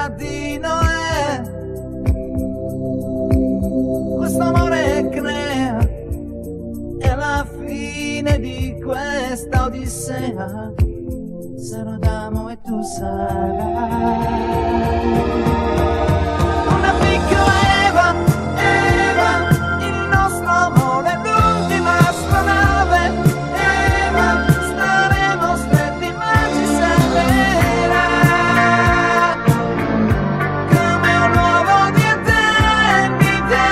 l'arca di Noè. Questo amore crea, è la fine di questa odissea. Sarò d'amo e tu sarai una piccola Eva, Eva, il nostro amore è l'ultima astronave. Eva, staremo stretti ma ci salverà come un uovo di eternità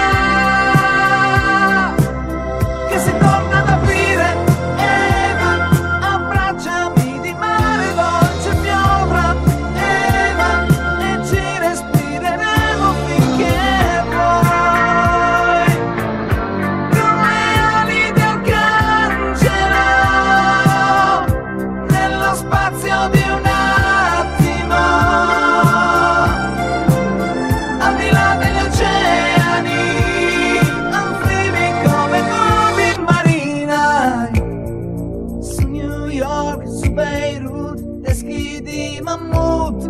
che si torna ad aprire. Eva, abbracciami di mare dolce piovra. Eva, e ci respireremo finché vuoi, con le ali di arcangelo, nello spazio di un attimo, al di là degli oceani, anfibi come nuovi marinai, su New York, su Beirut, teschi di mammut,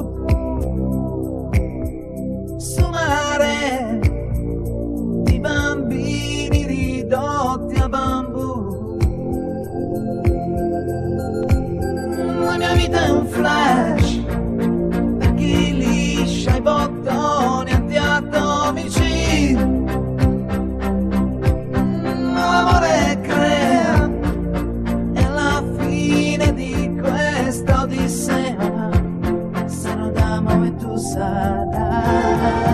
su mare di bambini ridotti a bambù. La mia vita è un flash per chi liscia i bottoni antiatomici. Ma l'amore crea, è la fine di questa odissea. Sarò d'amo e tu sarai